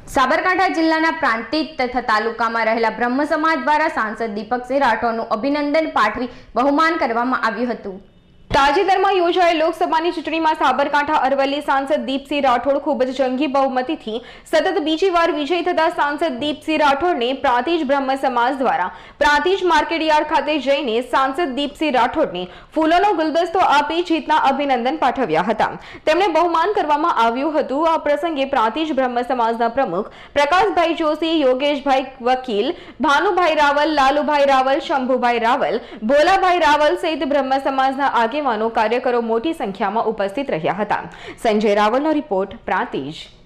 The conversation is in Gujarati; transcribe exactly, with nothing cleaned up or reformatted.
સાબરકાંઠા જિલ્લાના પ્રાંતિજ તથા તાલુકામાં રહેલા બ્રહ્મ સમાજ દ્વારા સાંસદ દીપકસિંહ રાઠોડનું અભિનંદન પાઠવી બહુમાન કરવામાં આવ્યું હતું। તાજેતરમાં યોજાયેલ લોકસભાની ચૂંટણીમાં સાબરકાંઠા અરવલ્લી સાંસદ દીપસિંહ રાઠોડ ખૂબ જ જંગી બહુમતીથી સતત બીજી વાર વિજય થતા સાંસદ દીપસિંહ રાઠોડને પ્રાંતિજ બ્રહ્મ સમાજ દ્વારા પ્રાંતિજ માર્કેટયાર્ડ ખાતે જઈને સાંસદ દીપસિંહ રાઠોડને ફૂલોનો ગુલદસ્તો આપી જીતના અભિનંદન પાઠવ્યા હતા। તેમને બહુમાન કરવામાં આવ્યું હતું। આ પ્રસંગે પ્રાંતિજ બ્રહ્મ સમાજના પ્રમુખ પ્રકાશભાઈ જોશી, યોગેશભાઈ વકીલ, ભાનુભાઈ રાવલ, લાલુભાઈ રાવલ, શંભુભાઈ રાવલ, ભોલાભાઈ રાવલ સહિત બ્રહ્મ સમાજના આગેવાનો કાર્યકરો મોટી સંખ્યામાં ઉપસ્થિત રહ્યા હતા। સંજય રાવલનો રિપોર્ટ, પ્રાંતિજ।